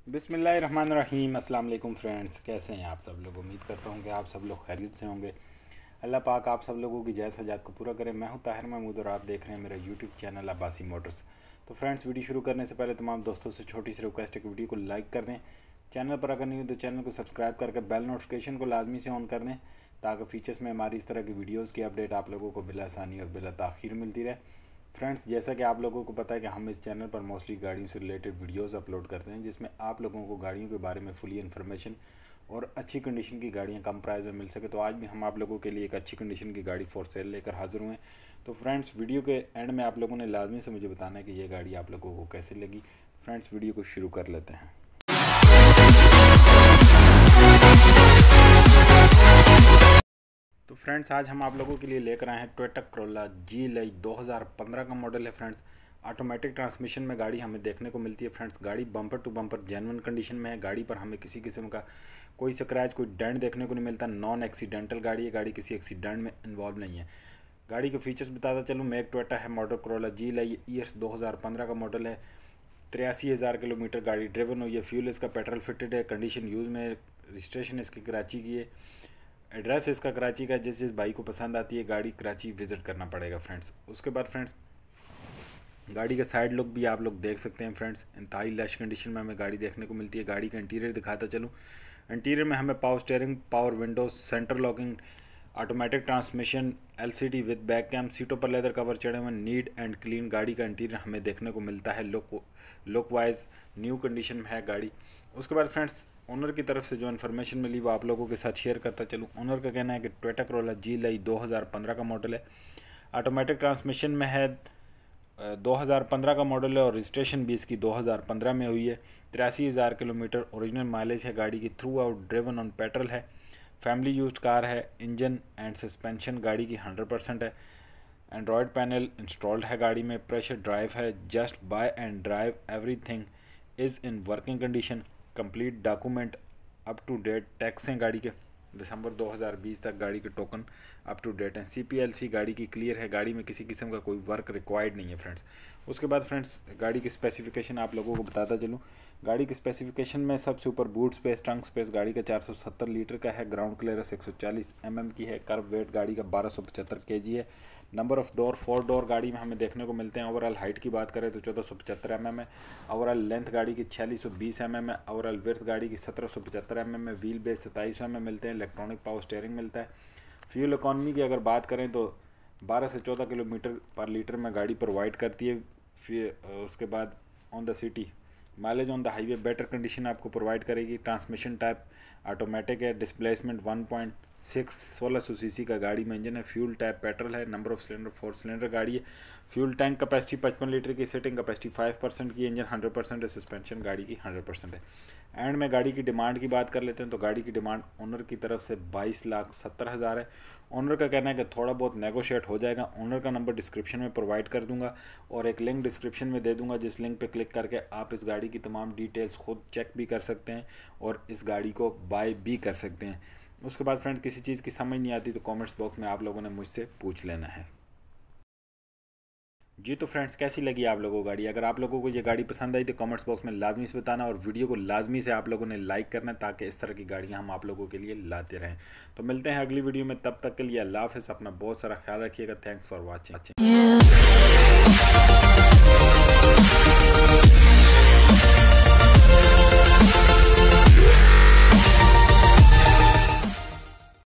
बिस्मिल्लाहिर्रहमानिर्रहीम। अस्सलाम वालेकुम फ्रेंड्स, कैसे हैं आप सब लोग। उम्मीद करता हूँ कि आप सब लोग खैरियत से होंगे। अल्लाह पाक आप सब लोगों की जायज़ हजात को पूरा करें। मैं हूँ ताहिर महमूद और आप देख रहे हैं मेरा यूट्यूब चैनल अब्बासी मोटर्स। तो फ्रेंड्स, वीडियो शुरू करने से पहले तमाम दोस्तों से छोटी सी रिक्वेस्ट है कि वीडियो को लाइक कर दें। चैनल पर अगर नहीं हो तो चैनल को सब्सक्राइब करके बेल नोटिफिकेशन को लाजमी से ऑन कर दें, ताकि फीचर्स में हमारी इस तरह की वीडियोज़ की अपडेट आप लोगों को बिला आसानी और बिला ताख़ीर मिलती रहे। फ्रेंड्स, जैसा कि आप लोगों को पता है कि हम इस चैनल पर मोस्टली गाड़ियों से रिलेटेड वीडियोस अपलोड करते हैं, जिसमें आप लोगों को गाड़ियों के बारे में फुली इन्फॉर्मेशन और अच्छी कंडीशन की गाड़ियां कम प्राइस में मिल सके। तो आज भी हम आप लोगों के लिए एक अच्छी कंडीशन की गाड़ी फॉर सेल लेकर हाजिर हुए हैं। तो फ्रेंड्स, वीडियो के एंड में आप लोगों ने लाजमी से मुझे बताना है कि ये गाड़ी आप लोगों को कैसे लगी। फ्रेंड्स, वीडियो को शुरू कर लेते हैं। तो फ्रेंड्स, आज हम आप लोगों के लिए लेकर आए हैं टोयोटा करोला GLI 2015 का मॉडल है। फ्रेंड्स, ऑटोमेटिक ट्रांसमिशन में गाड़ी हमें देखने को मिलती है। फ्रेंड्स, गाड़ी bumper to bumper genuine condition में है। गाड़ी पर हमें किसी किस्म का कोई स्क्रैच, कोई डेंट देखने को नहीं मिलता। नॉन एक्सीडेंटल गाड़ी है, गाड़ी किसी एक्सीडेंट में इन्वॉल्व नहीं है। गाड़ी के फीचर्स बताता चलूँ, मेक टोयोटा है, मॉडल करोला GLI ईयर्स 2015 का मॉडल है। 83,000 किलोमीटर गाड़ी ड्रिवन हुई है। फ्यूल इसका पेट्रोल फिटेड है। कंडीशन यूज़ में, रजिस्ट्रेशन इसकी कराची की है। एड्रेस इसका कराची का। जिस भाई को पसंद आती है गाड़ी, कराची विज़िट करना पड़ेगा फ्रेंड्स। उसके बाद फ्रेंड्स, गाड़ी का साइड लुक भी आप लोग देख सकते हैं। फ्रेंड्स, इंतहाई लश कंडीशन में हमें गाड़ी देखने को मिलती है। गाड़ी का इंटीरियर दिखाता चलूँ, इंटीरियर में हमें power steering, power windows, centre locking, automatic transmission, LCD with back cam, सीटों पर लेदर कवर चढ़े हुए, नीट एंड क्लीन गाड़ी का इंटीरियर हमें देखने को मिलता है। लुक वाइज न्यू कंडीशन में है गाड़ी। उसके बाद फ्रेंड्स, ओनर की तरफ से जो इन्फॉर्मेशन मिली वो आप लोगों के साथ शेयर करता चलूँ। ओनर का कहना है कि टोयोटा करोला GLI 2015 का मॉडल है, ऑटोमेटिक ट्रांसमिशन में है, 2015 का मॉडल है और रजिस्ट्रेशन भी इसकी 2015 में हुई है। 83,000 किलोमीटर ओरिजिनल माइलेज है गाड़ी की। Throughout driven on petrol है। फैमिली यूज्ड कार है। इंजन एंड सस्पेंशन गाड़ी की 100% है। एंड्रॉयड पैनल इंस्टॉल्ड है गाड़ी में। प्रेशर ड्राइव है। Just buy and drive, everything is in working condition. Complete document up to date. Tax हैं गाड़ी के दिसंबर 2020 तक गाड़ी के टोकन अप टू डेट हैं। CPLC गाड़ी की क्लियर है। गाड़ी में किसी किस्म का कोई वर्क रिक्वायर्ड नहीं है फ्रेंड्स। उसके बाद फ्रेंड्स, गाड़ी की स्पेसिफिकेशन आप लोगों को बताता चलूँ। गाड़ी की स्पेसिफिकेशन में सबसे ऊपर बूट स्पेस, ट्रंक स्पेस गाड़ी का 470 लीटर का है। ग्राउंड क्लियरेंस 140 mm की है। कर्व वेट गाड़ी का 1275 kg है। नंबर ऑफ डोर 4 डोर गाड़ी में हमें देखने को मिलते हैं। ओवरऑल हाइट की बात करें तो 1475 mm है। ओवरऑल लेंथ गाड़ी की 4620 mm है। ओवरऑल विड्थ गाड़ी की 1775 mm है। व्हील बेस 2700 mm मिलते हैं। इलेक्ट्रॉनिक पावर स्टीयरिंग मिलता है। फ्यूल इकॉनमी की अगर बात करें तो 12 से 14 किलोमीटर पर लीटर में गाड़ी प्रोवाइड करती है। फिर उसके बाद on the city mileage on the highway better condition आपको प्रोवाइड करेगी। ट्रांसमिशन टाइप ऑटोमेटिक है। डिस्प्लेसमेंट 1.6 1600 cc का गाड़ी में इंजन है। फ्यूल टाइप पेट्रोल है। नंबर ऑफ सिलेंडर 4 सिलेंडर गाड़ी है। फ्यूल टैंक कैपेसिटी 55 लीटर की। सीटिंग कैपेसिटी 5% की। इंजन 100% है। सस्पेंशन गाड़ी की 100% है। एंड में गाड़ी की डिमांड की बात कर लेते हैं तो गाड़ी की डिमांड ओनर की तरफ से 22,70,000 है। ओनर का कहना है कि थोड़ा बहुत नेगोशिएट हो जाएगा। ओनर का नंबर डिस्क्रिप्शन में प्रोवाइड कर दूंगा और एक लिंक डिस्क्रिप्शन में दे दूंगा, जिस लिंक पे क्लिक करके आप इस गाड़ी की तमाम डिटेल्स खुद चेक भी कर सकते हैं और इस गाड़ी को बाय भी कर सकते हैं। उसके बाद फ्रेंड्स, किसी चीज़ की समझ नहीं आती तो कमेंट्स बॉक्स में आप लोगों ने मुझसे पूछ लेना है। जी तो फ्रेंड्स, कैसी लगी आप लोगों को गाड़ी। अगर आप लोगों को ये गाड़ी पसंद आई तो कमेंट्स बॉक्स में लाजमी से बताना और वीडियो को लाजमी से आप लोगों ने लाइक करना, ताकि इस तरह की गाड़ियां हम आप लोगों के लिए लाते रहें। तो मिलते हैं अगली वीडियो में, तब तक के लिए अल्लाह हाफ़िज़। अपना बहुत सारा ख्याल रखिएगा। Thanks for watching.